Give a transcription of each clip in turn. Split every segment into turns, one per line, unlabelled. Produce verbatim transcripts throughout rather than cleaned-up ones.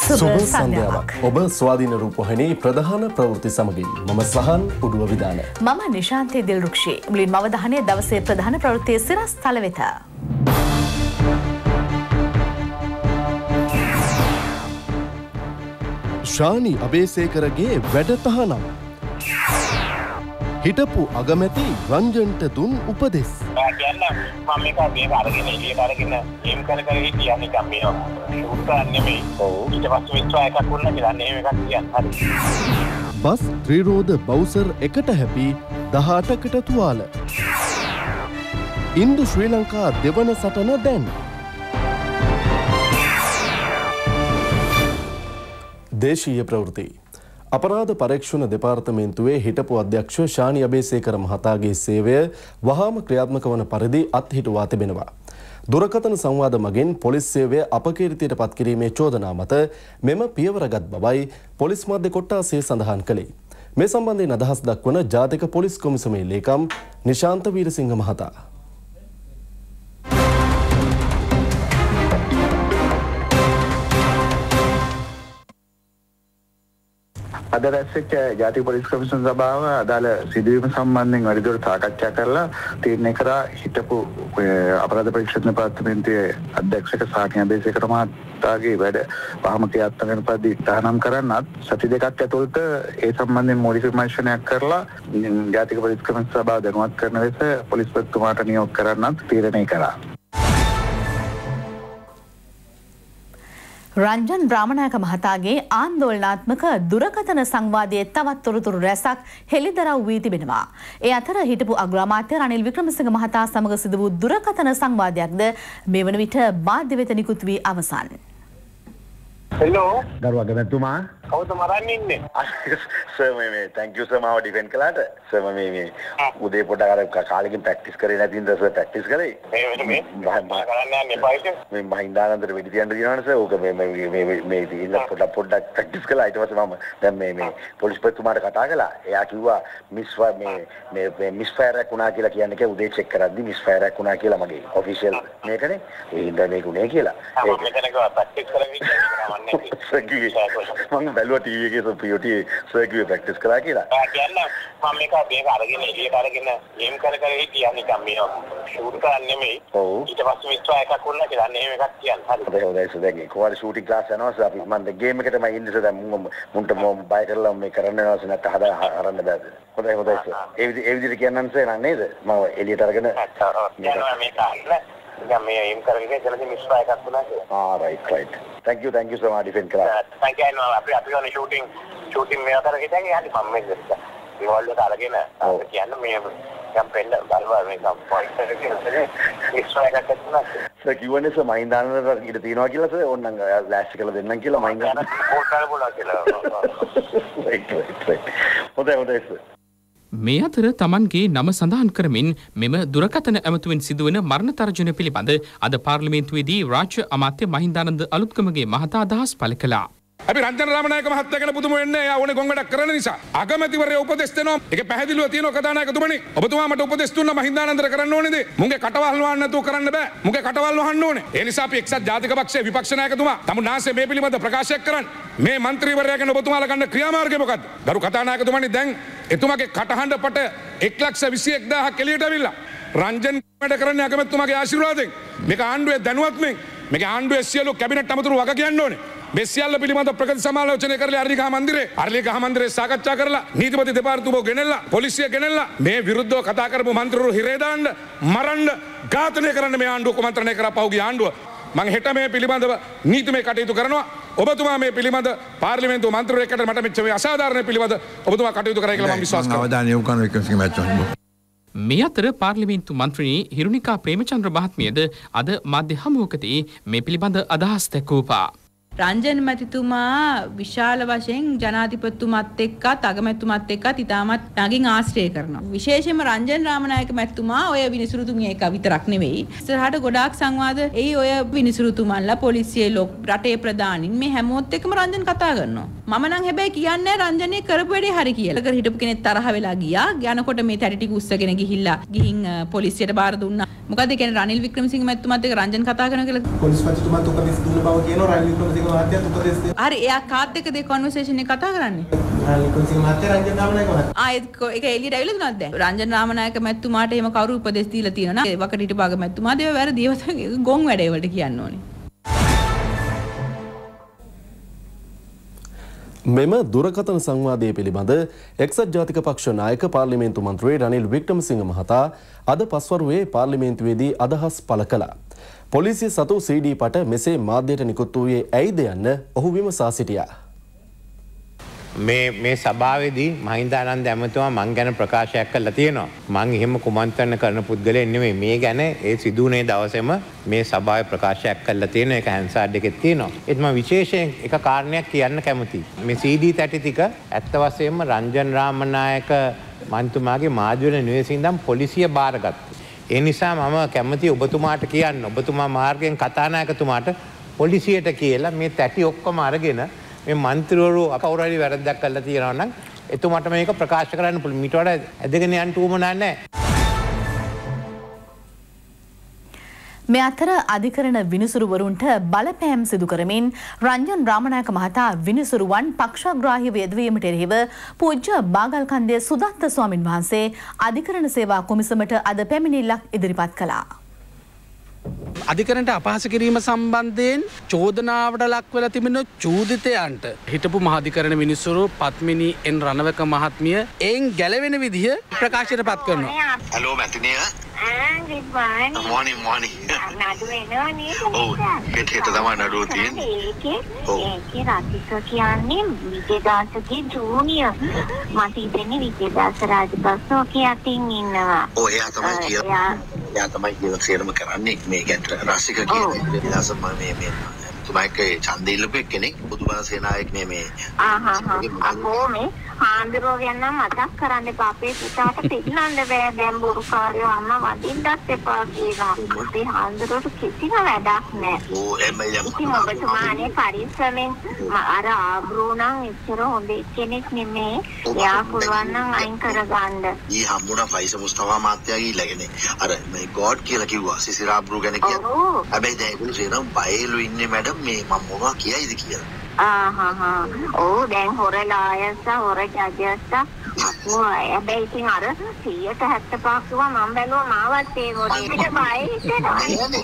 සුබ සන්ධ්‍යාවක්. ඔබ ස්වාධීන රූපවාහිනී ප්‍රධාන ප්‍රවෘත්ති සමගින් මම සහන් උඩුව විදාන.
මම නිශාන්ති දිල්රුක්ෂි. මුලින්ම අවධානය දවසේ ප්‍රධාන ප්‍රවෘත්ති සිරස් තල වෙත.
ශානි අබේසේකරගේ වැඩ තහනම්. හිටපු අගමැති රංජන්ට දුන් උපදෙස්.
කියන්න මම මේක මේක අරගෙන එළියට අරගෙන එම් කර කර හිටියා නිකන් මේවා ෂූට් කරන්න නෙමෙයි. ඔව්. ඊට පස්සේ විශ්වා එකක් වුණා කියලා අන්න එහෙම එකක් කියන්න. හරි.
බස් ත්‍රිරෝධ බවුසර් එකට හැපි දහඅටකට තුවාල. ඉන්දු ශ්‍රී ලංකා දෙවන සටන දැන්. දේශීය ප්‍රවෘත්ති. අපරාධ පරීක්ෂණ දෙපාර්තමේන්තුවේ හිටපු අධ්‍යක්ෂ ශානි අබේසේකර මහතාගේ සේවය වහාම ක්‍රියාත්මක වන පරිදි අත්හිටුවා තිබෙනවා. දුරකථන සංවාද මගින් පොලිස් සේවය අපකීර්තියට පත් කිරීමේ චෝදනා මත මෙම පියවරගත් බවයි පොලිස් මාධ්‍ය කොට්ටාසය සඳහන් කළේ. මේ සම්බන්ධයෙන් අදහස් දක්වන ජාතික පොලිස් කොමිසමේ ලේකම් නිශාන්ත වීරසිංහ මහතා.
අද රැස්වෙච්ච ජාතික පොලිස් කොමිසම සභාව අදාළ සිදුවීම සම්බන්ධයෙන් වැඩිදුරට සාකච්ඡා කරලා තීරණය කරා හිටපු අපරාධ පරීක්ෂණ දෙපාර්තමේන්තුවේ අධ්‍යක්ෂක ශානි අබේසේකර මහතාගේ වැඩ වහම ක්‍රියාත්මක කරන පරිදි තහනම් කරන්නත් සති දෙකක් ඇතුළත ඒ සම්බන්ධයෙන් මූලික විමර්ශනයක් කරලා ජාතික පොලිස් කොමිසම සභාව දැනුවත් කරන ලෙස පොලිස්පතිතුමාට නියෝග කරන්නත් තීරණය කරා.
රංජන් රාමනායක මහතාගේ ආන්දෝලනාත්මක දුරකථන සංවාදයේ තවත් තොරතුරු රැසක් හෙළිදරව් වී තිබෙනවා. ඒ අතර හිටපු අග්‍රාමාත්‍ය රනිල් වික්‍රමසිංහ මහතා සමග සිදු වූ දුරකථන සංවාදයක්ද මේ වන විට මාධ්‍ය වෙත නිකුත් වී අවසන්.
හෙලෝ
ගරු අගමැතිතුමා
කවුද මරන් ඉන්නේ?
සර් මේ මේ thank you sir මාව ඩිෆෙන්ඩ් කළාට සර් මේ මේ උදේ පොඩක් අර කාලෙකින් ප්‍රැක්ටිස් කරේ නැති ඉඳලා සර් ප්‍රැක්ටිස් කරේ.
මේ මේ මම කරන්න යන්නේ බයිට.
මේ මහින්දානන්දට වෙඩි තියන්න දිනවනේ සර්. ඕක මේ මේ මේ මේ ඉන්න පොඩක් පොඩක් ප්‍රැක්ටිස් කළා. ඊට පස්සේ මම දැන් මේ මේ පොලිස්පතිතුමාට කතා කළා. එයා කිව්වා මිස් මේ මේ මිස් ෆයර් එකක් වුණා කියලා කියන්නේ කේ උදේ චෙක් කරද්දි මිස් ෆයර් එකක් වුණා කියලා මගේ ඔෆිෂියල් මේකනේ. ඒ හින්දා මේක උනේ කියලා.
මම මෙතන ගියා ප්‍රැක්ටිස් කරගෙන
මම බැලුවා ටීවී එකේ සොපියෝටි සර්කියුට් ප්‍රැක්ටිස් කරා කියලා.
ආ කියන්න මම මේක මේක අරගෙන එළියට අරගෙන එම් කර කර හිටියා නිකන් මේවා ෂූට් කරන්න නෙමෙයි.
ඔව්.
ඊට පස්සේ විශ්වා එකක් වුණා කියලා අන්න එහෙම එකක් කියන්න. හරි.
හොඳයි හොඳයි සර් දැන් කොහොමද ෂූටින් ක්ලාස් යනවා සර් අපි මම ගේම් එකට මම ඉන්නේ සර් දැන් මුන්ට මම බය කරලා මේ කරන්න යනවා සර් නැත්නම් හදා අරන්න බෑද. හොඳයි හොඳයි සර්. ඒ විදිහ ඒ විදිහට කියන්නන් සර් නේද? මම එළියට අරගෙන
යනවා මේක අහන්න. දැන් මේ එම් කරගෙන ඉතලදී මිස්වා එකක් වුණා කියලා.
Ah right right. thank you thank you so much defend කරා.
thank you අයිනෝ අපි අපි ගන්න ෂූටින් ෂූටින් මේක කරගෙන දැන් යහටි මම මේක රිවෝල්වර් එක අරගෙන අපි කියන්න මේ යම් පෙන්න බලවා මේක පොයින්ට් එකකින් මිස්වා එකක් වුණා.
සර් කිව්වනේ සර් මහින්දානන්දට ඉඩ තියනවා කියලා සර් ඕන්නම් ලෑස්ති කරලා දෙන්නම් කියලා මහින්දානන්ද
කෝල් කරලා බලලා කියලා.
Right right right. හොඳයි හොඳයි සර්.
මේ අතර තමන්ගේ නම සඳහන් කරමින් මෙම දුරකථන ඇමතුවෙන් සිදුවන මරණ තර්ජනය පිළිබඳ අද පාර්ලිමේන්තුවේදී රාජ්‍ය අමාත්‍ය මහින්දානන්ද අලුත්ගමගේ මහතා අදහස් පළ කළා.
අපි රංජන රාමනායක මහත්තයා ගැන පුදුම වෙන්නේ එයා ඕනේ ගොංගඩක් කරන නිසා. අගමැතිවරයා උපදෙස් දෙනවා. ඒක පැහැදිලිව තියෙනවා කතානායකතුමනි. ඔබතුමා මට උපදෙස් දුන්නා මහින්දානන්දට කරන්න ඕනේ දේ. මුගේ කටවල් වහන්න නැතුව කරන්න බෑ. මුගේ කටවල් වහන්න ඕනේ. ඒ නිසා අපි එක්සත් ජාතික පක්ෂයේ විපක්ෂ නායකතුමා තමුන්නාසේ මේ පිළිබඳ ප්‍රකාශයක් කරන්න. මේ മന്ത്രിවරයා ගැන ඔබතුමාලා ගන්න ක්‍රියාමාර්ගය මොකද්ද? ගරු කතානායකතුමනි දැන් එතුමාගේ කටහඬ පට එක් ලක්ෂ විසි එක් දාහක් එළියට අවිල්ලා. රංජන් වැඩ කරන්නේ අගමැතිතුමාගේ ආශිර්වාදයෙන්. මේක ආණ්ඩුවේ දැනුවත්මෙන් මේක ආණ්ඩුවේ සියලු කැබිනට් අමතුරු වග කියන්න ඕනේ. මේ සියල්ල පිළිබඳ ප්‍රගති සමාලෝචනය කරලා අරලිගහ මන්දිරේ අරලිගහ මන්දිරේ සාකච්ඡා කරලා නීතිපති දෙපාර්තමේන්තුව ගෙනෙල්ලා පොලිසිය ගෙනෙල්ලා මේ විරුද්ධව කතා කරපු මන්ත්‍රීවරු හිරේ දාන්න මරන්න ඝාතනය කරන්න මේ ආණ්ඩුව කුමන්ත්‍රණය කරා පහුගිය ආණ්ඩුව. මම හෙට මේ පිළිබඳව නීතිමය කටයුතු කරනවා. ඔබතුමා මේ පිළිබඳ පාර්ලිමේන්තුව මන්ත්‍රීවරයෙක්ට මට මෙච්චර අසාධාරණ පිළිබඳ ඔබතුමා කටයුතු කරයි කියලා මම විශ්වාස කරනවා.
අවධානය යොමු කරන එක මැච්
මේ අතර පාර්ලිමේන්තු මන්ත්‍රණී හිරුනිකා ප්‍රේමචන්ද්‍ර මහත්මියද අද මාධ්‍ය හමුවකදී මේ පිළිබඳ අදහස් දැක්වූවා.
රංජන් මැතිතුමා විශාල වශයෙන් ජනාධිපතිතුමත් එක්කත් අගමැතිතුමත් එක්කත් ඉතාමත් ළඟින් ආශ්‍රය කරනවා. විශේෂයෙන්ම රංජන් රාමනායක මැතිතුමා ඔය විනිසුරුතුමිය එක විතරක් නෙවෙයි. ඉස්සරහට ගොඩාක් සංවාද එයි ඔය විනිසුරුතුමන්ලා පොලිසියේ ලොක් රටේ ප්‍රධානීන් මේ හැමෝත් එක්කම රංජන් කතා කරනවා. මම නම් හැබැයි කියන්නේ රංජනේ කරපු වැඩේ හරි කියලා. කර හිටපු කෙනෙක් තරහ වෙලා ගියා. යනකොට මේ තැටි ටික උස්සගෙන ගිහිල්ලා ගිහින් පොලිසියට බාර දුන්නා. මොකද කියන්නේ රනිල් වික්‍රමසිංහ මැතිතුමාත් එක්ක රංජන් කතා කරනවා කියලා.
පොලිස් මැතිතුමාත් උපදෙස් දුන්න බව කියනවා රනිල් වික්‍රමසිංහ මහත්තයාත් උපදෙස් දෙනවා.
හරි එයා කාත් එක්ක දෙක කන්වර්සේෂන් එක කතා කරන්නේ.
රනිල් වික්‍රමසිංහ මහත්තයා රංජන් රාමනායක මහත්තයා.
ආ ඒක එළියට ඇවිල්ලා දුනාද දැන්? රංජන් රාමනායක මැතිතුමාට එහෙම කවුරු උපදෙස් දීලා තියෙනවා නම් වකට හිටපු ආගම මැතිතුමාද ඒව වැරදි ඒව ගොන් වැඩේ වලට කියන්න ඕනේ.
මෙම දුරකථන සංවාදය පිළිබඳ එක්සත් ජාතික පක්ෂ නායක පාර්ලිමේන්තු මන්ත්‍රී රනිල් වික්‍රමසිංහ මහතා අද පස්වරුවේ පාර්ලිමේන්තුවේදී අදහස් පළ කළා. පොලිසිය සතු සී ඩී පට මෙසේ මාධ්‍යයට නිකුත් වූයේ ඇයිද යන්න ඔහු විමසා සිටියා.
මේ මේ සභාවේදී මහින්දානන්ද ඇමතුමා මං ගැන ප්‍රකාශයක් කළා තියෙනවා. මං එහෙම කුමන්ත්‍රණ කරන පුද්ගලයෙක් නෙමෙයි. මේ ගැන ඒ සිදුුනේ දවසේම මේ සභාවේ ප්‍රකාශයක් කළා තියෙනවා. ඒක හැන්සාඩ් එකේ තියෙනවා. ඒත් මම විශේෂයෙන් එක කාරණයක් කියන්න කැමතියි. මේ සී ඩී තැටි ටික ඇත්ත වශයෙන්ම රංජන් රාමනායක මන්තුමාගේ මාධ්‍යවල නිවසේ ඉඳන් පොලිසිය බාරගත්තා. ඒ නිසා මම කැමතියි ඔබතුමාට කියන්න. ඔබතුමා මාර්ගයෙන් කතානායකතුමාට පොලිසියට කියලා මේ තැටි ඔක්කොම අරගෙන මේ මන්ත්‍රීවරු කවුරු හරි වැරද්දක් කළා තියෙනවා නම් එතුමාට මේක ප්‍රකාශ කරන්න පුළුවන්. ඊට වඩා ඇදගෙන යන්න උවමනා නැහැ.
මේ අතර අධිකරණ විනිසුරුවරුන්ට බලපෑම් සිදු කරමින් රංජන් රාමනායක මහතා විනිසුරුවන් පක්ෂග්‍රාහීව යෙදවීමට එරෙහිව පූජ්‍ය බාගල්කන්දේ සුදත්ත ස්වාමින් වහන්සේ අධිකරණ සේවා කොමිසමට අද පැමිණිල්ලක් ඉදිරිපත් කළා.
අධිකරණයට අපහාස කිරීම සම්බන්ධයෙන් චෝදනාවට ලක් වෙලා තිබෙන චූදිතයන්ට හිටපු මහාධිකරණ විනිසුරු පත්මිනී එන් රණවක මහත්මිය එයින් ගැලවෙන විදිහ ප්‍රකාශයට පත් කරනවා.
හලෝ මැතිනිය.
good morning.
morning morning.
නඩු එනවනේ.
ඔව් හෙට හෙට තමයි නඩුව තියෙන්නේ.
ඒකේ ඒකේ රාජික කියන්නේ විජේදාසගේ ජූනියර්. මට ඉතින් විජේදාස රාජපක්ෂ ඔකේ අතින් ඉන්නවා.
ඔව් එයා තමයි කියන්නේ. එයා තමයි කියන සේරම කරන්නේ මේ ගැට රසික කියන්නේ. විජේදාස මම මේ මේ තුමයිකේ ඡන්දය ඉල්ලපු කෙනෙක් බුදුබල සේනායක මේ මේ
ආහා අකෝ මේ ආන්දරෝ යන මතක් කරන්න එපා අපේ පුතාට පිටනන්න බෑ දැන් බොරු කාර්යෝ අම්මා වදින්නත් එපා කියලා. ඒ ආන්දරෝට කිසිම වැඩක් නෑ.
ඕ එමෙයි
ඉතින් ඔබතුමානේ පරිස්සමෙන් අර ආබ්‍රෝණන් එච්චර හොඳ කෙනෙක් නෙමෙයි. එයා පුළුවන් නම් අයින් කරගන්න.
ඊ හම්බුණා ෆයිස මුස්තෆා මාත්‍යා ගිහිල්ලාගෙන අර මේ ගෝඩ් කියලා කිව්වා සිසිරා ආබ්‍රෝ ගැන කියලා. හැබැයි දැන් ඒගොල්ලෝ කියනවා බයලු ඉන්නේ මැඩම් මේ මම මොනවා කියයිද කියලා.
ආහා ඕ දැන් හොරලායස හොර ජජස්ස අපෝ හැබැයි ඉතින් අර සියයට හැත්තෑ පහක් කිව්වා මම බැලුවා මාවත් ඒ ගොඩේට බය හිතෙනවා.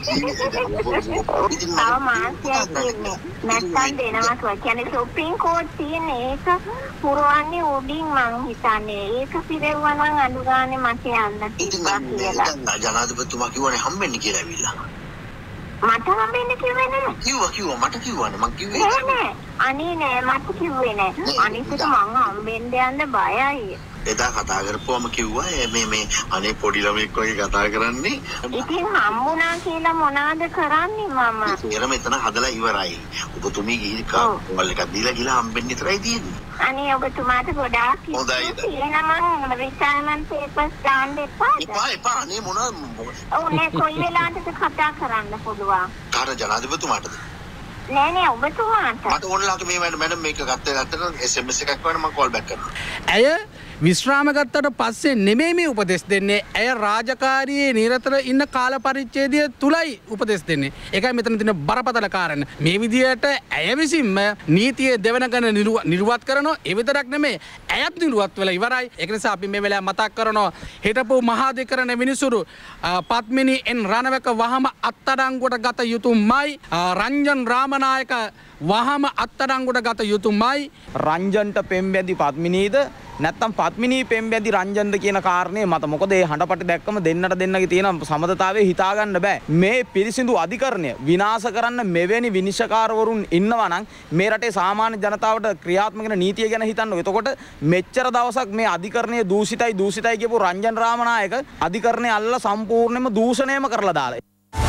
තාම මාසියක් ඉන්නේ. නැත්තම් දෙනවා කියලා. කියන්නේ shopping code තියෙන ඒක පුරවන්නේ උඩින් මං හිතන්නේ. ඒක පිරෙවුවා නම් අඩු ගානේ මට යන්න තිබ්බා කියලා.
ජනාධිපතිතුමා කිව්වනේ හම්බෙන්න කියලා ඇවිල්ලා.
මට හම්බෙන්න කිව්වේ නෑ.
කිව්වා කිව්වා මට කිව්වනේ මං කිව්වේ
නෑ නෑ අනේ නෑ මට කිව්වේ නෑ. අනිත් එක මං හම්බෙන්න යන්න බයයි.
එදා කතා කරපුවම කිව්වා මේ මේ අනේ පොඩි ළමෙක් වගේ කතා කරන්නේ.
ඉතින් හම්බුණා කියලා මොනවද කරන්නේ මම?
ඒකම එතන හදලා ඉවරයි. ඔබතුමී ගිහින් කෝල් එකක් දීලා ගිහලා හම්බෙන්න විතරයි තියෙන්නේ.
අනේ ඔබතුමාට ගොඩාක්
හොඳයි.
එහෙනම් මම රිටයර්මන්ට් පේපර්ස් දාන්න එපා.
එපා එපා අනේ මොනවද?
ඔව් නෑ කොයි වෙලාවටද කතා කරන්න පුළුවන්?
කාට ජනාධිපතිතුමාටද?
නෑ නෑ ඔබතුමාට.
මට ඕනලාක මේ මැඩම් මේක ගත්ත ගත්තට එස් එම් එස් එකක් වань මම කෝල් බෑක් කරනවා.
ඇය විශ්‍රාම ගත්තට පස්සේ නෙමෙයි මේ උපදෙස් දෙන්නේ. ඇය රාජකාරියේ නිරතව ඉන්න කාල පරිච්ඡේදය තුලයි උපදෙස් දෙන්නේ. ඒකයි මෙතන තියෙන බරපතල කාරණා. මේ විදියට ඇය විසින්ම නීතියේ දෙවන ගණ නිර්වත් කරනවා. ඒ විතරක් නෙමෙයි ඇයත් නිර්වත් වෙලා ඉවරයි. ඒක නිසා අපි මේ වෙලාව මතක් කරනවා හිටපු මහාධිකරණ විනිසුරු පත්මිනී එන් රණවක වහම අත්අඩංගුවට ගත යුතුමයි. රංජන් රාමනායක වහම අත්අඩංගුවට ගත යුතුමයි.
රංජන්ට පෙම්බැදි පත්මිනීද නැත්තම් පත්මිනී පෙම්බැදි රංජන්ද කියන කාරණේ මත මොකද ඒ හඬපටි දැක්කම දෙන්නට දෙන්නගේ තියෙන සමතතාවය හිතා ගන්න බෑ. මේ පිරිසිදු අධිකරණය විනාශ කරන්න මෙවැනි විනිශ්චයකාරවරුන් ඉන්නවා නම් මේ රටේ සාමාන්‍ය ජනතාවට ක්‍රියාත්මක වෙන නීතිය ගැන හිතන්න. එතකොට මෙච්චර දවසක් මේ අධිකරණය දූෂිතයි දූෂිතයි කියපු රංජන් රාමනායක අධිකරණය අල්ලලා සම්පූර්ණයෙන්ම දූෂණයම කරලා දාලා.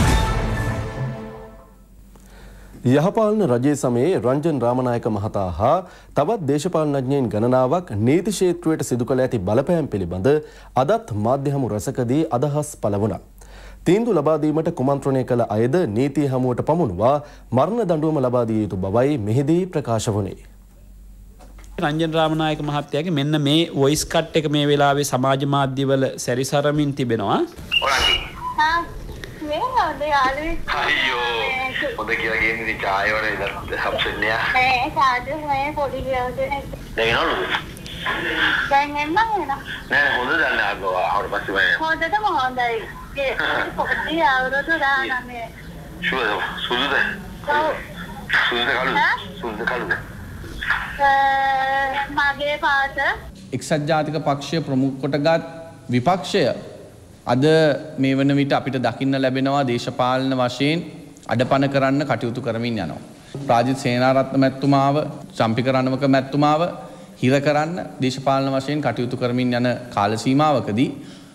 යහපාලන රජයේ සමයේ රංජන් රාමනායක මහතා හා තවත් දේශපාලනඥයින් ගණනාවක් නීති ක්ෂේත්‍රයට සිදු කළ ඇති බලපෑම් පිළිබඳ අදත් මාධ්‍ය හමු රැසකදී අදහස් පළ වුණා. තීන්දුව ලබා දීමට කුමන්ත්‍රණය කළ අයද නීතිය හමුවට පමුණුවා මරණ දඬුවම ලබා දිය යුතු බවයි මෙහිදී ප්‍රකාශ වුණේ.
රංජන් රාමනායක මහත්තයාගේ මෙන්න මේ වොයිස් කට් එක මේ වෙලාවේ සමාජ මාධ්‍යවල සැරිසරමින් තිබෙනවා.
හා මේ හොඳ යාළුවෙක්.
අයියෝ හොඳ කියලා කියන්නේ චාය වල ඉඳන් හම්සෙන්නේ.
ඒ සාදු මේ පොඩි ගියවදනේ.
දැන් නෝලු.
දැන් එන්න නෑ.
නෑ හොඳ දැන් ආගෝ ආවට පස්සේ මම.
හොඳටම හොඳයි. ඒ පොඩි අවුරුදු දානමේ.
සුදුද සුදුද.
ඔව්.
සුදුද කලුද. සුදුද කලුද.
මගේ පාට
එක්සත් ජාතික පක්ෂය ප්‍රමුඛ කොටගත් විපක්ෂය අද මේ වන විට අපිට දකින්න ලැබෙනවා දේශපාලන වශයෙන් අඩපණ කරන්න කටයුතු කරමින් යනවා. රාජිත් සේනාරත්න මැතිතුමාව, චම්පික රණවක මැතිතුමාව හිර කරන්න දේශපාලන වශයෙන් කටයුතු කරමින් යන කාල සීමාවකදී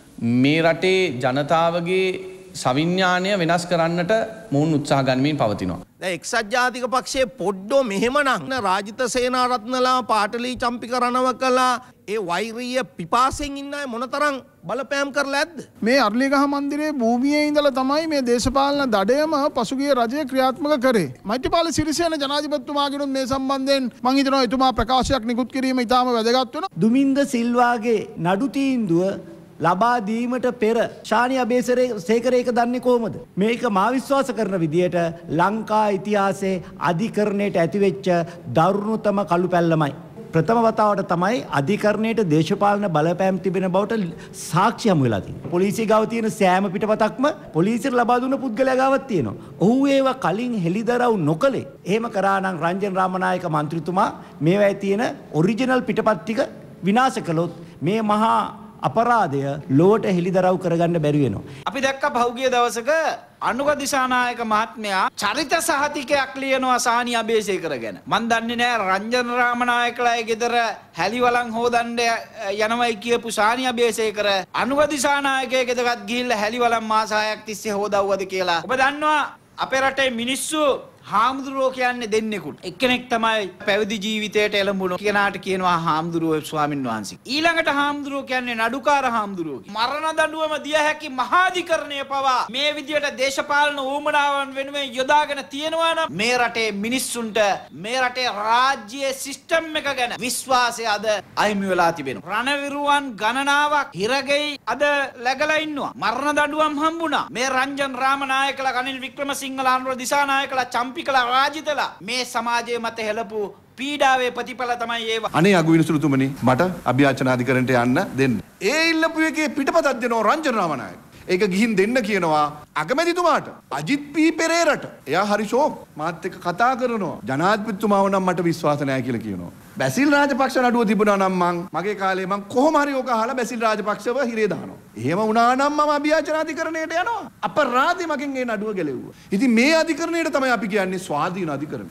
මේ රටේ ජනතාවගේ සවිඥාණය වෙනස් කරන්නට මොවුන් උත්සාහ ගනිමින් පවතිනවා.
දැන් එක්සත් ජාතික පක්ෂයේ පොඩ්ඩෝ මෙහෙමනම් රාජිත සේනාරත්නලා පාටලී චම්පික රණවකලා ඒ වෛරීය පිපාසෙන් ඉන්න අය මොනතරම් බලපෑම් කරලා ඇද්ද?
මේ අර්ලිගහ මන්දිරයේ භූමියේ ඉඳලා තමයි මේ දේශපාලන දඩයම පසුගිය රජය ක්‍රියාත්මක කරේ. මෛත්‍රීපාල සිරිසේන ජනාධිපතිතුමාගෙනුත් මේ සම්බන්ධයෙන් මම හිතනවා එතුමා ප්‍රකාශයක් නිකුත් කිරීම ඉතාම වැදගත් වෙනවා.
දුමින්ද සිල්වාගේ නඩු තීන්දුව ලබා දීමට පෙර ශානි අබේසේකර ඒක දන්නේ කොහොමද? මේක මා විශ්වාස කරන විදියට ලංකා ඉතිහාසයේ අධිකරණයට ඇතිවෙච්ච දරුණුතම කළු පැල්ලමයි. ප්‍රථම වතාවට තමයි අධිකරණයට දේශපාලන බලපෑම් තිබෙන බවට සාක්ෂි හමු වෙලා තියෙන්නේ. පොලිසිය ගාව තියෙන සෑම පිටපතක්ම පොලිසියට ලබා දුන්න පුද්ගලයා ගාවක් තියෙනවා. ඔහු ඒවා කලින් හෙළිදරව් නොකලේ. එහෙම කරා නම් රංජන් රාමනායක මන්ත්‍රීතුමා මේවායේ තියෙන ඔරිජිනල් පිටපත් ටික විනාශ කළොත් මේ මහා අපරාධය ලෝට හෙළිදරව් කරගන්න බැරි වෙනවා.
අපි දැක්ක පහුගිය දවසක අනුග දිසානායක මහත්මයා චරිත සහතිකයක් ලියනවා සානි අබේසේකර ගැන. මන් දන්නේ නෑ රංජන රාමනායකලාගේ ගෙදර හැලිවලන් හොදන්න යනවයි කියපු සානි අබේසේකර අනුග දිසානායකගේ ගෙදරත් ගිහිල්ලා හැලිවලන් මාස හයක් තිස්සේ හොදවුවද කියලා. ඔබ දන්නවා අපේ රටේ මිනිස්සු හාමුදුරුවෝ කියන්නේ දෙන්නෙකුට. එක්කෙනෙක් තමයි පැවිදි ජීවිතයට එළඹුණු කෙනාට කියනවා හාමුදුරුවෝ ස්වාමින් වහන්සේ. ඊළඟට හාමුදුරුවෝ කියන්නේ නඩුකාර හාමුදුරුවෝ. මරණ දඬුවම දිය හැකි මහාධිකරණය පවා මේ විදියට දේශපාලන ඌමනාවන් වෙනුවෙන් යොදාගෙන තියෙනවා නම් මේ රටේ මිනිස්සුන්ට මේ රටේ රාජ්‍යයේ සිස්ටම් එක ගැන විශ්වාසය අද අහිමි වෙලා තිබෙනවා. රණවිරුවන් ගණනාවක් හිරගෙයි අද läගලා ඉන්නවා. මරණ දඬුවම් හම්බුණා. මේ රංජන් රාමනායකලා, රනිල් වික්‍රමසිංහලා, අනුර දිසානායකලා, චම්පිකලා, රාජිතලා මේ සමාජයේ මත හෙළපු පීඩාවේ ප්‍රතිඵල තමයි ඒවා.
අනේ අගු විනිසුරුතුමනි මට අභියාචනාධිකරණයට යන්න දෙන්න. ඒ ඉල්ලපු එකේ පිටපතක් දෙනවා රංජන රාමනායක. ඒක ගිහින් දෙන්න කියනවා අගමැතිතුමාට අජිත් පී පෙරේරට. එයා හරි ෂෝක්. මාත් එක්ක කතා කරනවා. ජනාධිපතිතුමාව නම් මට විශ්වාස නැහැ කියලා කියනවා. බැසිල් රාජපක්ෂ නඩුව තිබුණා නම් මං මගේ කාලේ මං කොහොම හරි ඕක අහලා බැසිල් රාජපක්ෂව හිරේ දානවා. එහෙම වුණා නම් මම අභියාචනාධිකරණයට යනවා. අපරාධي මගෙන් ඒ නඩුව ගැලෙව්වා. ඉතින් මේ අධිකරණයට තමයි අපි කියන්නේ ස්වාධීන අධිකරණය.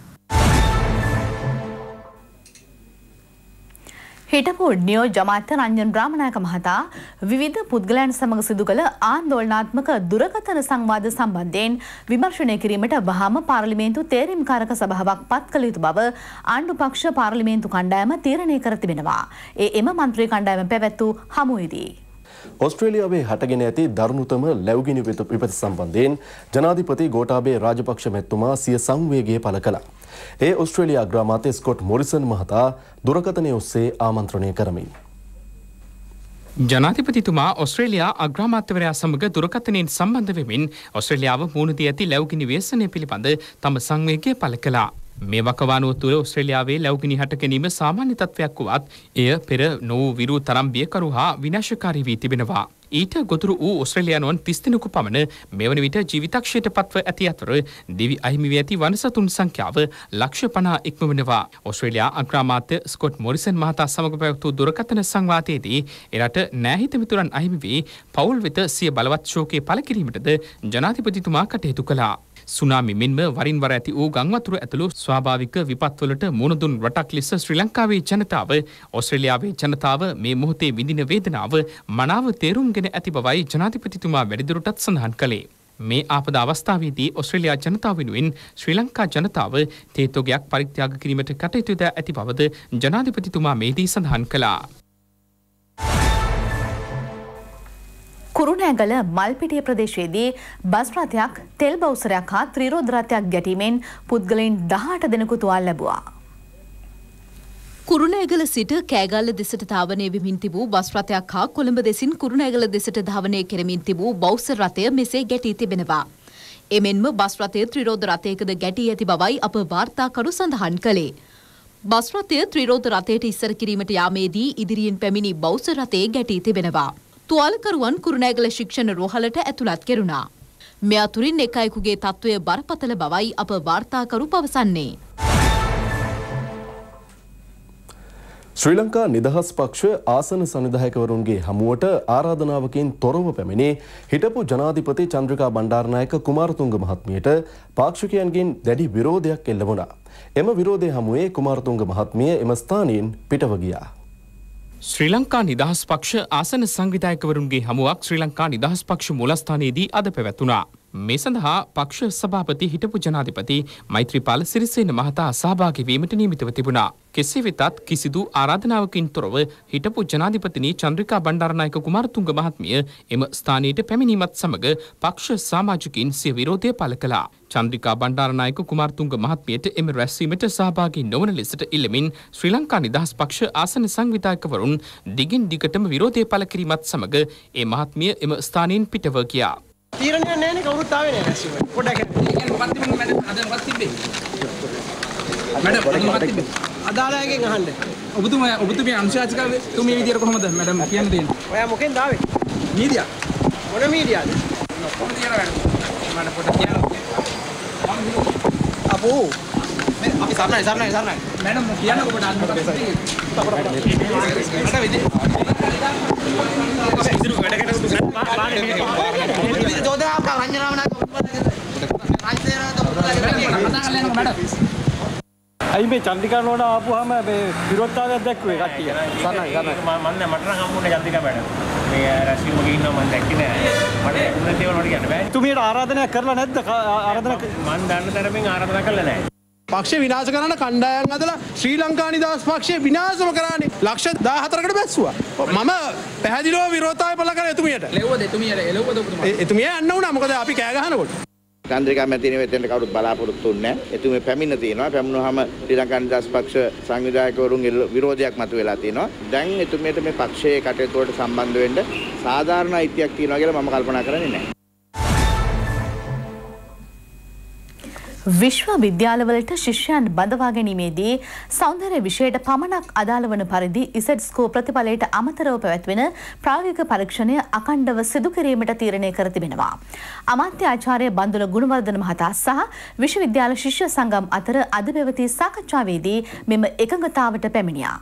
හිටපු නියෝජ්‍ය අමාත්‍ය රංජන් රාමනායක මහතා විවිධ පුද්ගලයන් සමග සිදු කළ ආందోලනාත්මක දුරකථන සංවාද සම්බන්ධයෙන් විමර්ශනය කිරීමට වහාම පාර්ලිමේන්තු තේරීම්කාරක සභාවක් පත් කළ යුතු බව ආණ්ඩු පක්ෂ පාර්ලිමේන්තු කණ්ඩායම තීරණය කර තිබෙනවා. ඒ එම මන්ත්‍රී කණ්ඩායම පැවැත්වූ හමුවේදී
ඔස්ට්‍රේලියාවේ හටගෙන ඇති දරුණුතම ලැබුගිනි විපත සම්බන්ධයෙන් ජනාධිපති ගෝඨාභය රාජපක්ෂ මැතිතුමා සිය සංවේගය පළ කළා. ඒ ඔස්ට්‍රේලියා අග්‍රාමාත්‍ය ස්කොට් මොරිසන් මහතා දුරකථනය ඔස්සේ ආමන්ත්‍රණය කරමින්
ජනාධිපතිතුමා ඔස්ට්‍රේලියා අග්‍රාමාත්‍යවරයා සමග දුරකථනයෙන් සම්බන්ධ වෙමින් ඔස්ට්‍රේලියාව මුහුණ දී ඇති ලැබුගිනි ව්‍යසනය පිළිබඳ තම සංවේගය පළ කළා. මේ වකවානුව තුළ ඔස්ට්‍රේලියාවේ ලැබුගිනි හට ගැනීම සාමාන්‍ය තත්ත්වයක් වුවත් එය පෙර නොවූ විරු තරම් බියකරු හා විනාශකාරී වී තිබෙනවා. ඊට ගොදුරු වූ ඔස්ට්‍රේලියානුවන් තිස් දෙනෙකු පමණ මෙවන විට ජීවිතක්ෂයට පත්ව ඇති අතර දිවි අහිමි වී ඇති වනසතුන් සංඛ්‍යාව ලක්ෂ පනහ ඉක්මවනවා. ඔස්ට්‍රේලියා අග්‍රාමාත්‍ය ස්කොට් මොරිසන් මහතා සමග පැවැත්වූ දුරකථන සංවාදයේදී එරට නෑහිත මිතුරන් අහිමි වී පවුල් වෙත සිය බලවත් ශෝකය පළ කිරීමටද ජනාධිපතිතුමා කටයුතු කළා. සුනාමි මෙන්ම වරින් වර ඇති වූ ගංවතුර ඇතුළු ස්වාභාවික විපත්වලට මුහුණ දුන් රටක් ලෙස ශ්‍රී ලංකාවේ ජනතාව ඔස්ට්‍රේලියාවේ ජනතාව මේ මොහොතේ විඳින වේදනාව මනාව තේරුම්ගෙන ඇති බවයි ජනාධිපතිතුමා වැඩිදුරටත් සඳහන් කළේ. මේ ආපද අවස්ථාවේදී ඔස්ට්‍රේලියා ජනතාව වෙනුවෙන් ශ්‍රී ලංකා ජනතාව තේතෝගයක් පරිත්‍යාග කිරීමට කටයුතු ද ඇති බවද ජනාධිපතිතුමා මේදී සඳහන් කළා.
කුරුණෑගල මල්පිටිය ප්‍රදේශයේදී බස් රථයක් තෙල් බවුසරයක් හා ත්‍රිරෝද රථයක් ගැටීමෙන් පුද්ගලයන් දහඅට දෙනෙකු තුවාල ලැබුවා.
කුරුණෑගල සිට කෑගල්ල දෙසට ධාවනය වෙමින් තිබූ බස් රථයක් හා කොළඹ දෙසින් කුරුණෑගල දෙසට ධාවනය කෙරමින් තිබූ බෞස්ස රථය මෙසේ ගැටී තිබෙනවා. එමෙන්ම බස් රථය ත්‍රිරෝධ රථයකද ගැටී ඇති බවයි අප වාර්තාකරු සඳහන් කළේ. බස් රථය ත්‍රිරෝධ රථයට ඉස්සර කිරීමට යාමේදී ඉදිරියෙන් පැමිණි බෞස්ස රථයේ ගැටී තිබෙනවා. තුවාලකරුවන් කුරුණෑගල ශික්ෂණ රෝහලට ඇතුළත් කෙරුණා. මේ අතුරින් එක අයෙකුගේ තත්ත්වය බරපතල බවයි අප වාර්තාකරු පවසන්නේ.
ශ්‍රී ලංකා නිදහස් පක්ෂ ආසන සංවිධායකවරුන්ගේ හමුවට ආරාධනාවකින් තොරව පැමිණි හිටපු ජනාධිපති චන්ද්‍රිකා බණ්ඩාරනායක කුමාරතුංග මහත්මියට පාක්ෂිකයන්ගෙන් දැඩි විරෝධයක් එල්ල වුණා. එම විරෝධය හමුවේ කුමාරතුංග මහත්මිය එම ස්ථානයෙන් පිටව ගියා.
ශ්‍රී ලංකා නිදහස් පක්ෂ ආසන සංවිධායකවරුන්ගේ හමුවක් ශ්‍රී ලංකා නිදහස් පක්ෂ මූලස්ථානයේදී අද පැවැතුණා. මේ සඳහා පක්ෂ සභාපති හිටපු ජනාධිපති මෛත්‍රීපාල සිරිසේන මහතා සහභාගී වීමට නියමිතව තිබුණා. කෙසේ වෙතත් කිසිදු ආරාධනාවකින් තොරව හිටපු ජනාධිපතිනි චන්ද්‍රිකා බණ්ඩාරනායක කුමාරතුංග මහත්මිය එම ස්ථානයට පැමිණීමත් සමග පක්ෂ සමාජිකින් සිය විරෝධය පළ කළා. චන්ද්‍රිකා බණ්ඩාරනායක කුමාරතුංග මහත්මියට එම රැස්වීමට සහභාගී නොවන ලෙසට ඉල්ලමින් ශ්‍රී ලංකා නිදහස් පක්ෂ ආසන සංවිධායකවරුන් දිගින් දිගටම විරෝධය පළ කිරීමත් සමග ඒ මහත්මිය එම ස්ථානයෙන් පිටව ගියා.
තීරණයක් නැහැ නේ කවුරුත් ආවේ නැහැ රැස්වීම. පොඩ්ඩක් කියන්නේ මොකක්ද මැඩම් අද මොකක්ද තිබ්බේ? මැඩම් අද මොකක්ද තිබ්බේ? අදාළයන්ගෙන් අහන්න. ඔබතුමා ඔබතුමී අංශාචිකාවේ තුමී විදියට කොහොමද මැඩම් කියන්න දෙන්නේ? ඔයා මොකෙන්ද ආවේ? මීඩියා. මොන මීඩියාද? කොහොමද කියලා මම පොඩ්ඩක් කියන්න. අපෝ මේ අපි සරණයි සරණයි සරණයි. මැඩම් කියන්න ඔබට අන්න මොකක්ද? මට විදිහ
අයි මේ චන්ද්‍රිකා නෝනා ආපුවාම මේ විරෝධතාවයක් දැක්ුවේ කට්ටිය. සරණයි සරණයි. මම මම මට නම් හම්බුනේ චන්ද්‍රිකා මැඩම්. මේ රැස්වීමක ඉන්නවා මම දැක්කේ නෑ. මට උනේ දේවල් වලට කියන්න බෑ. තුමියට ආරාධනයක් කරලා නැද්ද? ආරාධනා මම දන්න තරමින් ආරාධනා කළා නෑ.
පක්ෂය විනාශ කරන කණ්ඩායම් අදලා ශ්‍රී ලංකා නිදහස් පක්ෂය විනාශම කරානේ. ලක්ෂ දාහතරකට බැස්සුවා. මම පැහැදිලිව විරෝධතාවය පළ කරා එතුමියට. එළවුවද එතුමියට එළවුවද ඔබතුමා? එතුමිය යන්න උනා. මොකද අපි කෑ ගහනකොට.
චන්ද්‍රිකා මැතිණිය වෙතෙන්ට කවුරුත් බලාපොරොත්තු වෙන්නේ නැහැ. එතුමිය පැමිණ තියෙනවා. පැමුණාම ශ්‍රී ලංකා නිදහස් පක්ෂ සංවිධායකවරුන්ගේ විරෝධයක් මතුවලා තියෙනවා. දැන් එතුමියට මේ පක්ෂයේ කටයුතු වලට සම්බන්ධ වෙන්න සාධාරණ අයිතියක් තියෙනවා කියලා මම කල්පනා කරන්නේ නැහැ.
විශ්වවිද්‍යාලවලට ශිෂ්‍යයන් බඳවා ගැනීමේදී සෞන්දර්ය විෂයට පමණක් අදාළ වන පරිදි ඉසෙඩ් ස්කෝ ප්‍රතිඵලයට අමතරව පැවැත්වෙන ප්‍රායෝගික පරීක්ෂණය අඛණ්ඩව සිදු කිරීමට තීරණය කර තිබෙනවා. අමාත්‍ය ආචාර්ය බන්දුල ගුණවර්ධන මහතා සහ විශ්වවිද්‍යාල ශිෂ්‍ය සංගම් අතර අද පැවති සාකච්ඡාවේදී මෙම එකඟතාවට පැමිණියා.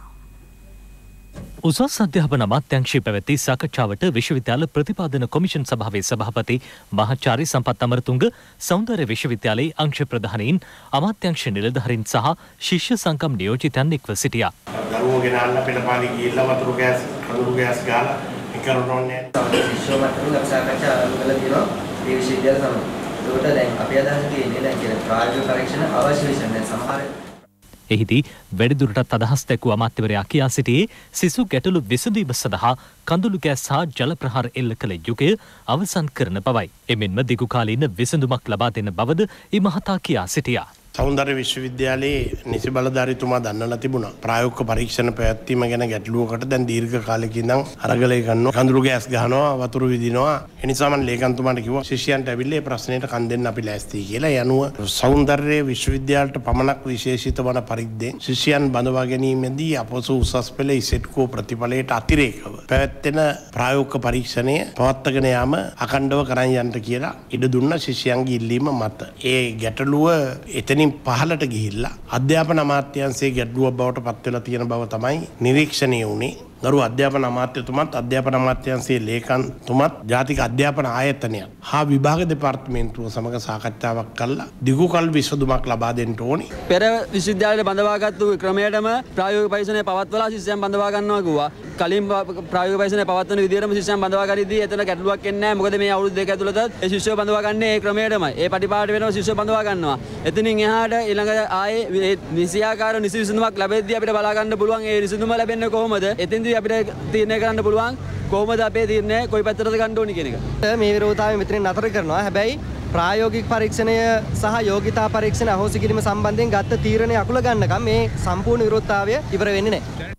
උසස් අධ්‍යාපන අමාත්‍යාංශයේ පැවැති සාකච්ඡාවට විශ්වවිද්‍යාල ප්‍රතිපාදන කොමිෂන් සභාවේ සභාපති මහාචාර්ය සම්පත් අමරතුංග, සෞන්දර්ය විශ්වවිද්‍යාලයේ අංශ ප්‍රධානීන්, අමාත්‍යාංශ නිලධාරීන් සහ ශිෂ්‍ය සංගම් නියෝජිතයන් එක්ව සිටියා.
දරුවෝ ගෙනාලා පිටපාලි ගිහිල්ලා වතුරු ගෑස් කඳුළු ගෑස් ගාලා ඉකරනෝන්නේ.
ශිෂ්‍යෝ මට්ටමින් සාකච්ඡා කරලා තියෙනවා මේ විශ්වවිද්‍යාල සමග. ඒකට දැන් අපි අදහස් තියෙන්නේ දැන් කියන ප්‍රායෝගික පරීක්ෂණ අවශ්‍ය විෂය දැන් සමහර
එහිදී වැඩිදුරටත් අදහස් දැක්වූ අමාත්‍යවරයා කියා සිටියේ සිසු ගැටලු විසඳීම සඳහා කඳුළු ගෑස් හා ජල ප්‍රහාර එල්ල කළ යුගය අවසන් කරන බවයි. එමෙන්ම දිගුකාලීන විසඳුමක් ලබා දෙන බවද ඒ මහතා කියා සිටියා.
සෞන්දර්ය විශ්වවිද්‍යාලයේ නිසි බලධාරීතුමා දන්නලා තිබුණා. ප්‍රායෝගික පරීක්ෂණ පැවැත්වීම ගැන ගැටලුවකට දැන් දීර්ඝ කාලයකින් ඉඳන් අරගලය කරනවා. කඳුළු ගෑස් ගහනවා, වතුරු විදිනවා. ඒ නිසා මම ලේකම්තුමාට කිව්වා ශිෂ්‍යයන්ට ඇවිල්ලා මේ ප්‍රශ්නෙට කන් දෙන්න අපි ලෑස්තියි කියලා. ඒ අනුව සෞන්දර්ය විශ්වවිද්‍යාලයට පමණක් විශේෂිත වන පරිද්දෙන් ශිෂ්‍යයන් බඳවා ගැනීමේදී අපොසු උසස් පෙළ ඉසෙට්කෝ ප්‍රතිඵලයට අතිරේකව පැවැත්වෙන ප්‍රායෝගික පරීක්ෂණය පවත්වාගෙන යාම අඛණ්ඩව කරන් යන්න කියලා ඉඩ දුන්න ශිෂ්‍යයන්ගේ ඉල්ලීම මත. ඒ ගැටලුව එතනින් පහලට ගිහිල්ලා අධ්‍යාපන අමාත්‍යාංශයේ ගැටලුවක් බවට පත් වෙලා තියෙන බව තමයි නිරීක්ෂණය වුණේ. ගරු අධ්‍යාපන අමාත්‍යතුමත් අධ්‍යාපන අමාත්‍යාංශයේ ලේකම්තුමත් ජාතික අධ්‍යාපන ආයතනය හා විභාග දෙපාර්තමේන්තුව සමග සාකච්ඡාවක් කළා දිගුකල් විසඳුමක් ලබා දෙන්න ඕනේ.
පෙර විශ්වවිද්‍යාලයට බඳවාගත්තු ක්‍රමයටම ප්‍රායෝගික පරීක්ෂණය පවත්වලා ශිෂ්‍යයන් බඳවා ගන්නවා කිව්වා. කලින් ප්‍රායෝගික පරීක්ෂණය පවත්වන විදිහටම ශිෂ්‍යයන් බඳවා ගනිද්දී එතන ගැටලුවක් එන්නේ නැහැ. මොකද මේ අවුරුදු දෙක ඇතුළත ඒ ශිෂ්‍යයෝ බඳවා ගන්නේ ඒ ක්‍රමයටමයි. ඒ පටිපාට වෙනව ශිෂ්‍යයෝ බඳවා ගන්නවා. එතනින් එහාට ඊළඟ ආයේ නිසියාකාර නිසි විසඳුමක් ලැබෙද්දී අපිට බලා ගන්න පුළුවන් ඒ විසඳුම ලැබෙන්නේ කොහොමද? එතෙන්දී අපිට තීරණය කරන්න පුළුවන් කොහොමද අපේ තීරණය කොයි පැත්තටද ගන්න ඕනි කියන එක. මේ විරෝධතාවය මෙතනින් නතර කරනවා. හැබැයි
ප්‍රායෝගික පරීක්ෂණය සහ යෝගිතා පරීක්ෂණ අහෝසි කිරීම සම්බන්ධයෙන් ගත්ත තීරණය අකුල ගන්නකම් මේ සම්පූර්ණ විරෝධතාවය ඉවර වෙන්නේ නැහැ.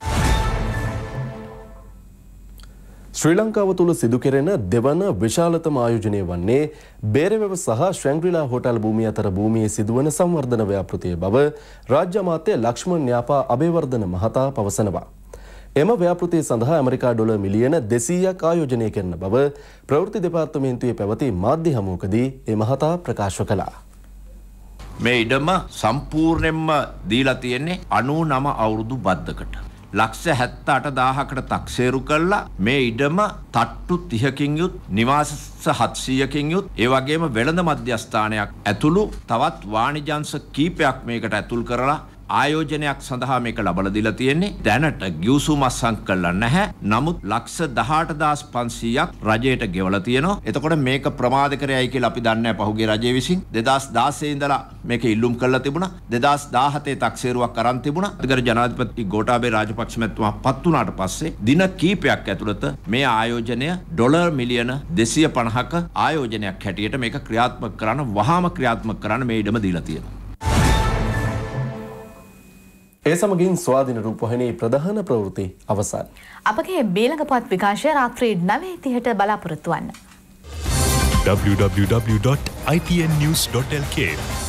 ශ්‍රී ලංකාව තුළ සිදු කෙරෙන දෙවන විශාලතම ආයෝජනය වන්නේ බේරවැව සහ ශ්‍රැංග්‍රීලා හෝටල් භූමිය අතර භූමියේ සිදුවන සංවර්ධන ව්‍යාපෘතිය බව රාජ්‍ය අමාත්‍ය ලක්ෂ්මන් න්‍යාපා අබේවර්ධන මහතා පවසනවා. එම ව්‍යාපෘතිය සඳහා ඇමරිකා ඩොලර් මිලියන දෙසීයක් ආයෝජනය කරන බව ප්‍රවෘත්ති දෙපාර්තමේන්තුවේ පැවති මාධ්‍ය හමුවකදී ඒ මහතා ප්‍රකාශ කළා.
මේ ඉඩම සම්පූර්ණයෙන්ම දීලා තියෙන්නේ අනූනම අවුරුදු බද්දකට. ලක්ෂ හැත්ත අට දාහකට තක්සේරු කළා මේ ඉඩම තට්ටු තිහකින් යුත් නිවාස හත්සීයකින් යුත් ඒ වගේම වෙළඳ මධ්‍යස්ථානයක් ඇතුළු තවත් වාණිජංශ කීපයක් මේකට ඇතුල් කරලා ආයෝජනයක් සඳහා මේක ලබලා දීලා තියෙන්නේ. දැනට ගිවිසුම අත්සන් කළා නැහැ. නමුත් ලක්ෂ දහඅට හදාස් පන්සීයක් රජයට ගෙවලා තියෙනවා. එතකොට මේක ප්‍රමාද කරයයි කියලා අපි දන්නේ නැහැ පහුගිය රජය විසින්. දෙදාස් දාසය ඉඳලා මේක ඉල්ලුම් කරලා තිබුණා. දෙදාස් දාහතේ තක්සේරුවක් අරන් තිබුණා. අධිකර ජනාධිපති ගෝඨාභය රාජපක්ෂ මැතිතුමා පත් වුණාට පස්සේ දින කීපයක් ඇතුළත මේ ආයෝජනය ඩොලර් මිලියන දෙසිය පනහක ආයෝජනයක් හැටියට මේක ක්‍රියාත්මක කරන්න වහාම ක්‍රියාත්මක කරන්න මේ ඉඩම දීලා තියෙනවා.
ඒ සමගින් ස්වාධීන රූපවාහිනී ප්‍රධාන ප්‍රවෘත්ති අවසන්.
අපගේ බේලඟපත් විකාශය රාත්‍රී නවය තිහට බලාපොරොත්තු වන්න.
w w w dot i t n news dot l k